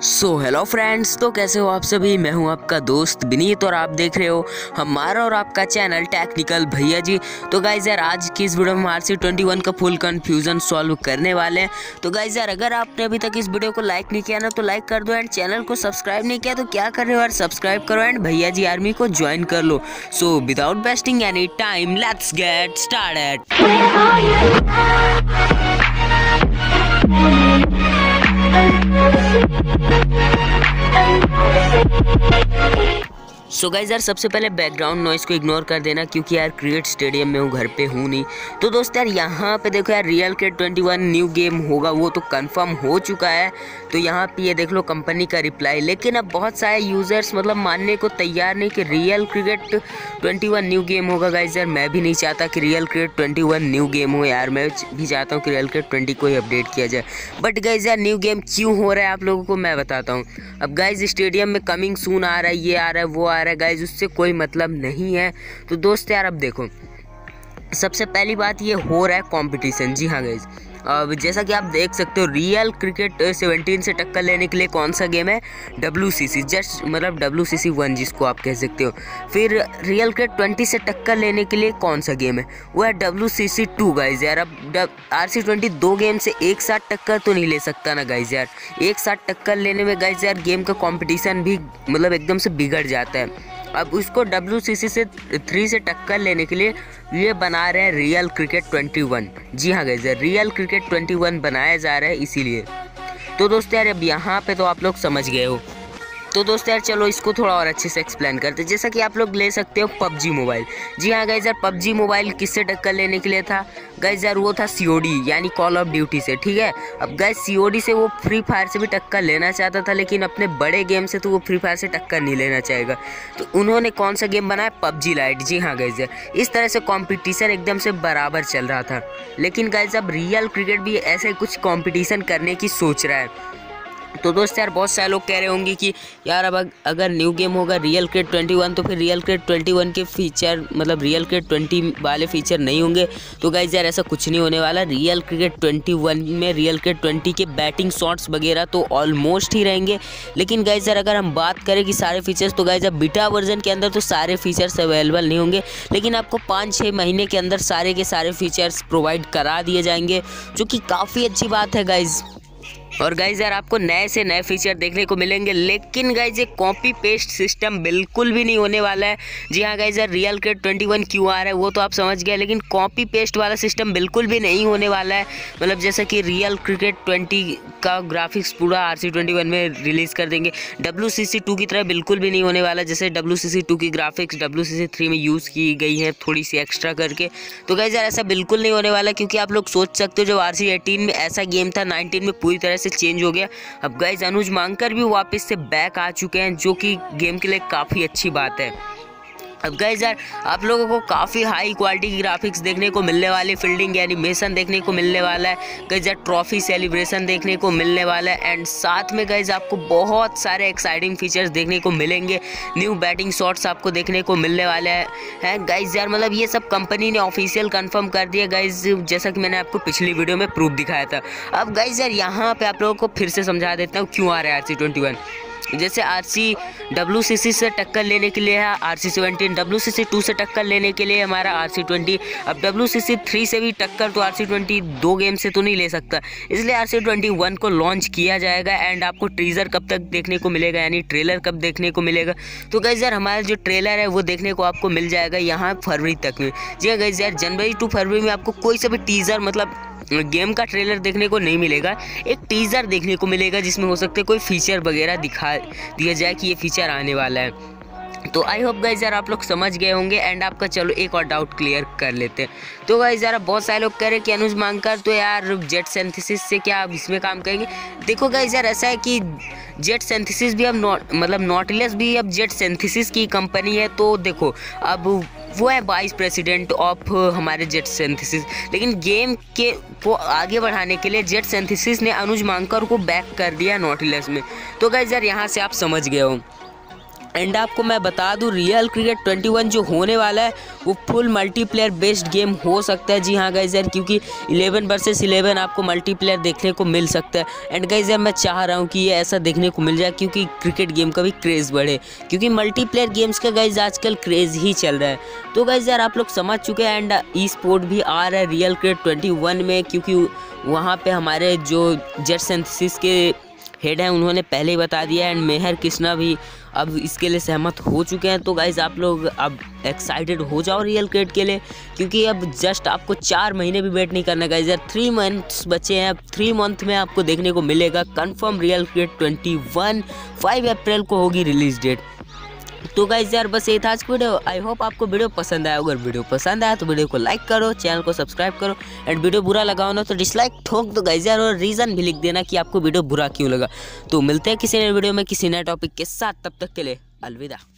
Hello friends, तो कैसे हो आप सभी। मैं हूं आपका दोस्त विनीत और आप देख रहे हो हमारा और आपका चैनल टेक्निकल भैया जी। तो गाइज यार, आज की इस वीडियो में RC21 का फुल कंफ्यूजन सॉल्व करने वाले हैं। तो गाइज यार, अगर आपने अभी तक इस वीडियो को लाइक नहीं किया ना तो लाइक कर दो, एंड चैनल को सब्सक्राइब नहीं किया तो क्या कर रहे हो यार, सब्सक्राइब करो एंड भैया जी आर्मी को ज्वाइन कर लो। So without wasting any time, let's get started. So guys यार, सबसे पहले बैकग्राउंड नॉइस को इग्नोर कर देना क्योंकि यार क्रिएट स्टेडियम में हूँ, घर पे हूँ नहीं। तो दोस्त यार, यहाँ पे देखो यार, रियल क्रिकेट 21 न्यू गेम होगा, वो तो कंफर्म हो चुका है। तो यहाँ पे ये देख लो कंपनी का रिप्लाई। लेकिन अब बहुत सारे यूज़र्स मतलब मानने को तैयार नहीं कि रियल क्रिकेट 21 न्यू गेम होगा। गाइज यार, मैं भी नहीं चाहता कि रियल क्रिकेट 21 न्यू गेम हो यार, मैं भी चाहता हूँ कि रियल क्रिकेट 20 को ही अपडेट किया जाए। बट गाइज यार, न्यू गेम क्यों हो रहा है आप लोगों को मैं बताता हूँ। अब गाइज, स्टेडियम में कमिंग सून आ रहा है, ये आ रहा है, वो आ रहा है गाइज, उससे कोई मतलब नहीं है। तो दोस्त यार, अब देखो, सबसे पहली बात ये हो रहा है कंपटीशन। जी हाँ गाइज, अब जैसा कि आप देख सकते हो, रियल क्रिकेट 17 से टक्कर लेने के लिए कौन सा गेम है, WCC, जस्ट मतलब WCC 1 जिसको आप कह सकते हो। फिर रियल क्रिकेट 20 से टक्कर लेने के लिए कौन सा गेम है, वो है WCC 2 गाइज यार। अब RC20 दो गेम से एक साथ टक्कर तो नहीं ले सकता ना गाइज यार। एक साथ टक्कर लेने में गाइज यार गेम का कॉम्पिटिशन भी मतलब एकदम से बिगड़ जाता है। अब उसको WCC से 3 से टक्कर लेने के लिए ये बना रहे हैं रियल क्रिकेट 21। जी हाँ गाइस, रियल क्रिकेट 21 बनाया जा रहा है इसीलिए। तो दोस्त यार, अब यहाँ पे तो आप लोग समझ गए हो। तो दोस्त यार, चलो इसको थोड़ा और अच्छे से एक्सप्लेन करते हैं। जैसा कि आप लोग ले सकते हो PUBG मोबाइल। जी हाँ गाइस यार, PUBG मोबाइल किससे टक्कर लेने के लिए था गाइस यार, वो था COD यानी कॉल ऑफ ड्यूटी से, ठीक है। अब गाइस, COD से वो फ्री फायर से भी टक्कर लेना चाहता था, लेकिन अपने बड़े गेम से तो वो फ्री फायर से टक्कर नहीं लेना चाहेगा। तो उन्होंने कौन सा गेम बनाया, PUBG लाइट। जी हाँ गाइस यार, इस तरह से कॉम्पिटिशन एकदम से बराबर चल रहा था। लेकिन गाइस, अब रियल क्रिकेट भी ऐसे कुछ कॉम्पिटिशन करने की सोच रहा है। तो दोस्त यार, बहुत सारे लोग कह रहे होंगे कि यार अब अगर न्यू गेम होगा रियल क्रिकेट 21 तो फिर रियल क्रिकेट 21 के फीचर मतलब रियल क्रिकेट 20 वाले फीचर नहीं होंगे। तो गाइज यार, ऐसा कुछ नहीं होने वाला। रियल क्रिकेट 21 में रियल क्रिकेट 20 के बैटिंग शॉट्स वगैरह तो ऑलमोस्ट ही रहेंगे। लेकिन गाइज यार, अगर हम बात करें कि सारे फीचर्स, तो गाइज अब बीटा वर्जन के अंदर तो सारे फीचर्स अवेलेबल नहीं होंगे, लेकिन आपको 5-6 महीने के अंदर सारे के सारे फीचर्स प्रोवाइड करा दिए जाएंगे, जो कि काफ़ी अच्छी बात है गाइज। और गाइज यार, आपको नए से नए फीचर देखने को मिलेंगे। लेकिन गाइज, ये कॉपी पेस्ट सिस्टम बिल्कुल भी नहीं होने वाला है। जी हाँ गाइज यार, रियल क्रिकेट 21 क्यों आ रहा है वो तो आप समझ गए, लेकिन कॉपी पेस्ट वाला सिस्टम बिल्कुल भी नहीं होने वाला है। मतलब जैसा कि रियल क्रिकेट 20 का ग्राफिक्स पूरा RC21 में रिलीज़ कर देंगे, WCC 2 की तरह बिल्कुल भी नहीं होने वाला। जैसे WCC 2 की ग्राफिक्स WCC 3 में यूज़ की गई है थोड़ी सी एक्स्ट्रा करके। तो गाइज यार, ऐसा बिल्कुल नहीं होने वाला, क्योंकि आप लोग सोच सकते हो जब RC18 में ऐसा गेम था, 19 में पूरी तरह से चेंज हो गया। अब गाइज, अनुज मांकर भी वापस से बैक आ चुके हैं, जो कि गेम के लिए काफ़ी अच्छी बात है। अब गाइज यार, आप लोगों को काफ़ी हाई क्वालिटी की ग्राफिक्स देखने को मिलने वाली, फील्डिंग एनिमेशन देखने को मिलने वाला है गाइज यार, ट्रॉफी सेलिब्रेशन देखने को मिलने वाला है, एंड साथ में गाइज आपको बहुत सारे एक्साइटिंग फीचर्स देखने को मिलेंगे। न्यू बैटिंग शॉट्स आपको देखने को मिलने वाले हैं गाइज यार। मतलब ये सब कंपनी ने ऑफिशियल कंफर्म कर दिया गाइज, जैसा कि मैंने आपको पिछली वीडियो में प्रूफ दिखाया था। अब गाइज यार, यहाँ पे आप लोगों को फिर से समझा देता हूँ क्यों आ रहा है RC21। जैसे WCC से टक्कर लेने के लिए है RC17, WCC 2 से टक्कर लेने के लिए हमारा RC20। अब WCC 3 से भी टक्कर तो RC20 दो गेम से तो नहीं ले सकता, इसलिए RC21 को लॉन्च किया जाएगा। एंड आपको टीज़र कब तक देखने को मिलेगा, यानी ट्रेलर कब देखने को मिलेगा, तो गाइज यार, हमारा जो ट्रेलर है वो देखने को आपको मिल जाएगा यहाँ फरवरी तक में। जी हाँ गाइज यार, जनवरी टू फरवरी में आपको कोई सा भी टीज़र मतलब गेम का ट्रेलर देखने को नहीं मिलेगा। एक टीज़र देखने को मिलेगा जिसमें हो सकता है कोई फीचर वगैरह दिखा दिया जाए कि ये फीचर आने वाला है। तो आई होप गाइज यार, आप लोग समझ गए होंगे। एंड आपका चलो एक और डाउट क्लियर कर लेते हैं। तो गाइज यार, बहुत सारे लोग कह रहे हैं कि अनुज मांकर तो यार जेट सिंथेसिस से क्या अब इसमें काम करेंगे। देखो गाइज यार, ऐसा है कि जेट सिंथेसिस भी अब नॉटिलस भी अब जेट सिंथेसिस की कंपनी है। तो देखो, अब वो है वाइस प्रेसिडेंट ऑफ हमारे जेट सिंथेसिस, लेकिन गेम के को आगे बढ़ाने के लिए जेट सिंथेसिस ने अनुज मांकर को बैक कर दिया नॉटिलस में। तो गाइज यार, यहाँ से आप समझ गए हो। एंड आपको मैं बता दूं रियल क्रिकेट 21 जो होने वाला है वो फुल मल्टीप्लेयर बेस्ड गेम हो सकता है। जी हाँ गाइज यार, क्योंकि 11 वर्सेस 11 आपको मल्टीप्लेयर देखने को मिल सकता है। एंड गाइज यार मैं चाह रहा हूँ कि ये ऐसा देखने को मिल जाए क्योंकि क्रिकेट गेम का भी क्रेज़ बढ़े, क्योंकि मल्टीप्लेयर गेम्स का गाइज आजकल क्रेज़ ही चल रहा है। तो गाइज यार आप लोग समझ चुके हैं। एंड ई स्पोर्ट भी आ रहा है रियल क्रिकेट 21 में, क्योंकि वहाँ पर हमारे जो जेट सिंथेसिस के हेड हैं उन्होंने पहले ही बता दिया। एंड मेहर कृष्णा भी अब इसके लिए सहमत हो चुके हैं। तो गाइज़ आप लोग अब एक्साइटेड हो जाओ रियल क्रिकेट के लिए, क्योंकि अब जस्ट आपको 4 महीने भी वेट नहीं करना गाइज़ यार, 3 मंथ्स बचे हैं। अब 3 मंथ में आपको देखने को मिलेगा कंफर्म रियल क्रिकेट 21। 5 अप्रैल को होगी रिलीज डेट। तो गाइज़ यार बस ये था आज की वीडियो। आई होप आपको वीडियो पसंद आया। अगर वीडियो पसंद आया तो वीडियो को लाइक करो, चैनल को सब्सक्राइब करो। एंड वीडियो बुरा लगा हो ना तो डिसलाइक ठोक दो गाइज़ यार, और रीज़न भी लिख देना कि आपको वीडियो बुरा क्यों लगा। तो मिलते हैं किसी नए वीडियो में किसी नए टॉपिक के साथ, तब तक के लिए अलविदा।